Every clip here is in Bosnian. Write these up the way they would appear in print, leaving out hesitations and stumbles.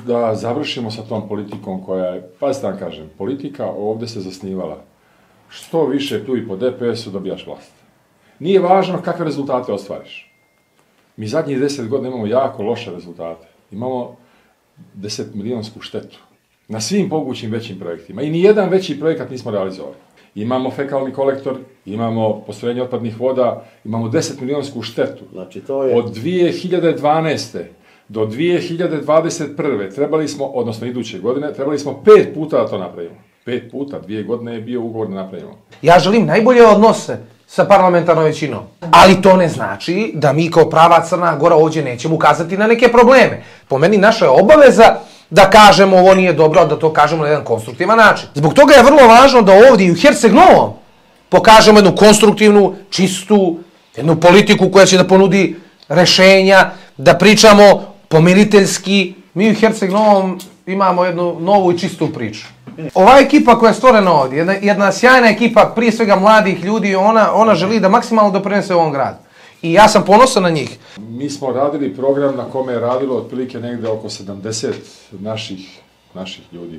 da završimo sa tom politikom koja je, pazite vam kažem, politika ovdje se zasnivala. Što više pljuj po DPS-u dobijaš vlast. Nije važno kakve rezultate ostvariš. Mi zadnjih 10 godina imamo jako loše rezultate. Imamo 10-milionsku štetu na svim mogućim većim projektima. I nijedan veći projekat nismo realizovali. Imamo fekalni kolektor, imamo postrojenje otpadnih voda, imamo 10-milionsku štetu. Znači, to je... Od 2012. do 2021. trebali smo, odnosno iduće godine, trebali smo 5 puta da to napravimo. 5 puta, 2 godine je bio ugovor da napravimo. Ja želim najbolje odnose sa parlamentarnom većinom. Ali to ne znači da mi kao prava Crna Gora ovdje nećemo ukazati na neke probleme. Po meni naša je obaveza da kažemo ovo nije dobro, a da to kažemo na jedan konstruktivan način. Zbog toga je vrlo važno da ovdje i u Herceg Novom pokažemo jednu konstruktivnu, čistu, jednu politiku koja će da ponudi rešenja, da pričamo pomiriteljski. Mi u Herceg Novom imamo jednu novu i čistu priču. Ova ekipa koja je stvorena ovdje, jedna sjajna ekipa, prije svega mladih ljudi, ona želi da maksimalno doprinese ovom gradu. I ja sam ponosan na njih. Mi smo radili program na kome je radilo otprilike negde oko 70 naših ljudi.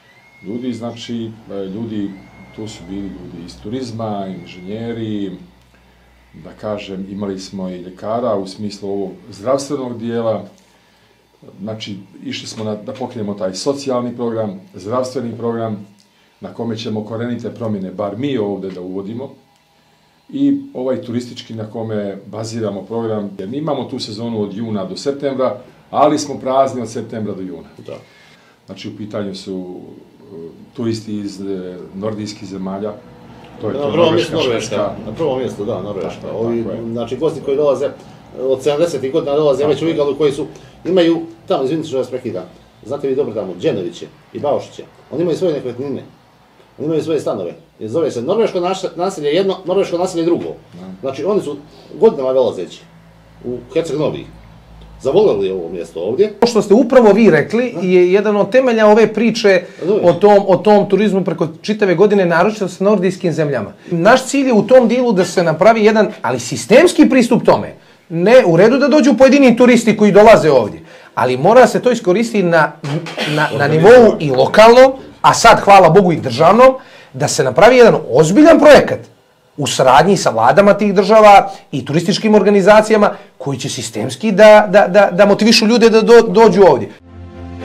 Ljudi, tu su bili ljudi iz turizma, inženjeri, da kažem, imali smo i ljekara u smislu ovog zdravstvenog dijela. Znači, išli smo da pokrijemo taj socijalni program, zdravstveni program, na kome ćemo korenite promjene, bar mi ovdje da uvodimo, i ovaj turistički na kome baziramo program, jer mi imamo tu sezonu od juna do septembra, ali smo prazni od septembra do juna. Da. Znači, u pitanju su turisti iz nordijskih zemalja, to je to Norveška, Švedska. Na prvom mjestu, da, Norveška. Znači, gosti koji dolaze od 70. godina dolaze već u Igalu, koji imaju tamo, izvinite što vas prekidam, znate vi dobro tamo, Đenoviće i Baušiće, oni imaju svoje nekretnine, oni imaju svoje stanove, jer zove se norveško naselje jedno, norveško naselje drugo. Znači, oni su godinama dolazeći u Herceg Novi zavoljeli ovo mjesto ovdje. Ovo što ste upravo vi rekli je jedan od temelja ove priče o tom turizmu preko čitave godine, naročito sa nordijskim zemljama. Naš cilj je u tom dijelu da se napravi jedan, ali sistemski pristup tome. Ne, u redu da dođu pojedini turisti koji dolaze ovdje, ali mora se to iskoristiti na nivou i lokalnom, a sad, hvala Bogu, i državnom, da se napravi jedan ozbiljan projekat u saradnji sa vladama tih država i turističkim organizacijama koji će sistemski da motivišu ljude da dođu ovdje.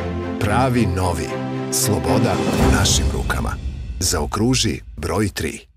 Pravi novi. Sloboda u našim rukama. Zaokruži broj 3.